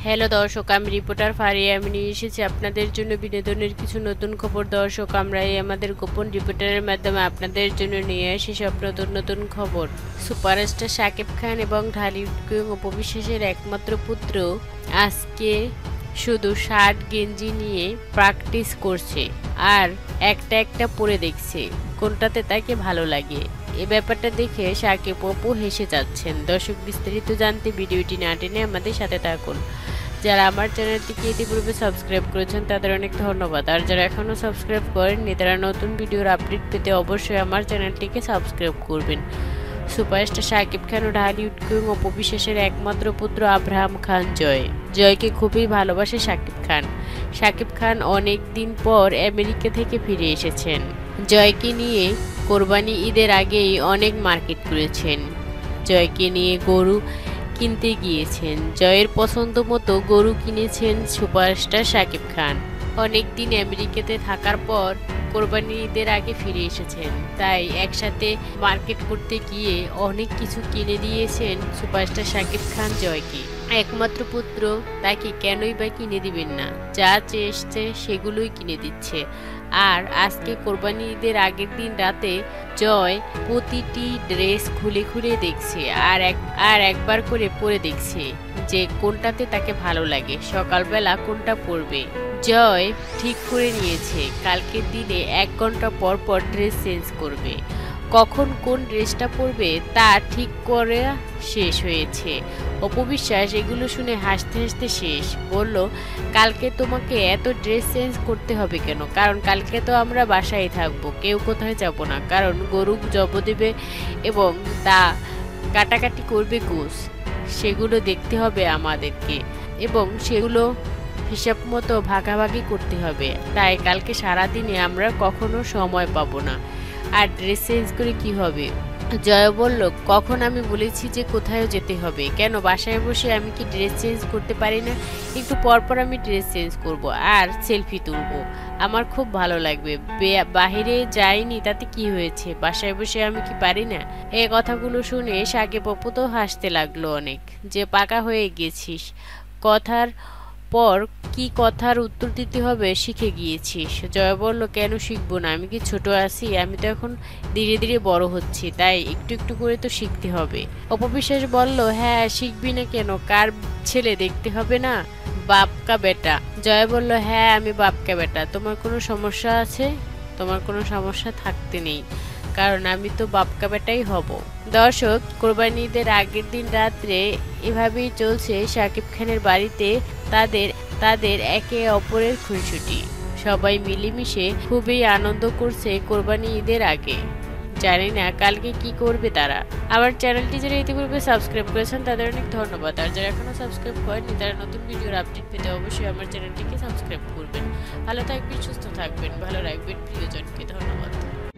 Hello দর্শক, আমি reporter Faria. আমি নিয়ে এসেছি আপনাদের জন্য বিনোদনের কিছু নতুন খবর। দর্শক, আমরা আমাদের গোপন রিপোর্টারের মাধ্যমে আপনাদের জন্য নিয়ে আসি সব নতুন নতুন খবর। সুপারস্টার শাকিব খান এবং ঢালিউড কিং অপু বিশ্বাসের একমাত্র পুত্র আজকে শুধু শার্ট গেঞ্জি নিয়ে প্র্যাকটিস করছে আর একটা একটা পরে দেখছে কোনটাতে তাকে ভালো লাগে। এই ব্যাপারটা দেখে শাকিব অপু হেসে যাচ্ছেন। দর্শক, বিস্তারিত জানতে ভিডিওটি না টেনে আমাদের সাথে থাকুন। যারা আমার চ্যানেলটিকে ইতিপূর্বে সাবস্ক্রাইব করেছেন তাদের অনেক ধন্যবাদ, আর যারা এখনও সাবস্ক্রাইব করেননি তারা নতুন ভিডিওর আপডেট পেতে অবশ্যই আমার চ্যানেলটিকে সাবস্ক্রাইব করবেন। সুপারস্টার শাকিব খান ও ঢালিউড কিং অপু বিশ্বাসের একমাত্র পুত্র আব্রাহাম খান জয়কে খুবই ভালোবাসে শাকিব খান। শাকিব খান অনেক দিন পর আমেরিকা থেকে ফিরে এসেছেন। জয়কে নিয়ে কোরবানি ঈদের আগেই অনেক মার্কেট করেছেন। জয়কে নিয়ে গরু কিনতে গিয়েছেন। জয়ের পছন্দ মতো গরু কিনেছেন সুপারস্টার শাকিব খান। অনেক দিন আমেরিকাতে থাকার পর কোরবানি ঈদের আগে ফিরে এসেছেন, তাই একসাথে মার্কেট করতে গিয়ে অনেক কিছু কিনে দিয়েছেন সুপারস্টার শাকিব খান জয়কে। একমাত্র পুত্র, তাকে কেনই বা কিনে দিবেন না? যা চেয়েছে সেগুলোই কিনে দিচ্ছে। আর আজকে কোরবানি ঈদের আগের দিন রাতে জয় প্রতিটি ড্রেস খুলে খুলে দেখছে আর একবার করে পরে দেখছে যে কোনটাতে তাকে ভালো লাগে, সকালবেলা কোনটা পরবে। জয় ঠিক করে নিয়েছে কালকের দিনে 1 ঘন্টা পর পর ড্রেস চেঞ্জ করবে। কখন কোন ড্রেসটা পরবে তা ঠিক করে শেষ হয়েছে। অপু বিশ্বাস এগুলো শুনে হাসতে হাসতে শেষ। বলল, কালকে তোমাকে এত ড্রেস চেঞ্জ করতে হবে কেন? কারণ কালকে তো আমরা বাসায় থাকবো, কেউ কোথায় যাব না। কারণ গরু জব দেবে এবং তা কাটাকাটি করবে গোস, সেগুলো দেখতে হবে আমাদেরকে এবং সেগুলো হিসাব মতো ভাগাভাগি করতে হবে। তাই কালকে সারাদিনে আমরা কখনো সময় পাবো না। আর ড্রেস চেঞ্জ করে কি হবে? জয় বলল, কখন আমি বলেছি যে কোথায় যেতে হবে? কেন বাসায় বসে আমি কি ড্রেস চেঞ্জ করতে পারি না? একটু পরপর আমি ড্রেস চেঞ্জ করব আর সেলফি তুলব, আমার খুব ভালো লাগবে। বাহিরে যাইনি তাতে কি হয়েছে? বাসায় বসে আমি কি পারি না? এই কথাগুলো শুনে শাকিব অপু তো হাসতে লাগলো অনেক, যে পাকা হয়ে গেছিস, কথার পর কি কথার উত্তর দিতে হবে শিখে গিয়েছিস। জয় বলল, কেন শিখবো না? আমি কি ছোট আছি? আমি তো এখন ধীরে ধীরে বড় হচ্ছি, তাই একটু একটু করে তো শিখতে হবে। অপু বিশ্বাস বলল, হ্যাঁ শিখবি না কেন? কার ছেলে দেখতে হবে না? বাপকা বেটা। জয় বলল, হ্যাঁ আমি বাপকা বেটা। তোমার কোনো সমস্যা আছে? তোমার কোনো সমস্যা থাকতে নেই, কারণ আমি তো বাপকা বেটাই হব। দর্শক, কোরবানি ঈদের আগের দিন রাত্রে এভাবেই চলছে শাকিব খানের বাড়িতে তাদের একে অপরের খুনসুটি। সবাই মিলেমিশে খুবই আনন্দ করছে কোরবানি ঈদের আগে। জানি না কালকে কি করবে তারা। আমার চ্যানেলটি যারা ইতিপূর্বে সাবস্ক্রাইব করেছেন তাদের অনেক ধন্যবাদ, আর যারা এখনো সাবস্ক্রাইব করেননি তারা নতুন ভিডিওর আপডেট পেতে অবশ্যই আমার চ্যানেলটিকে সাবস্ক্রাইব করবেন। ভালো থাকবেন, সুস্থ থাকবেন, ভালো রাখবেন প্রিয়জনকে। ধন্যবাদ।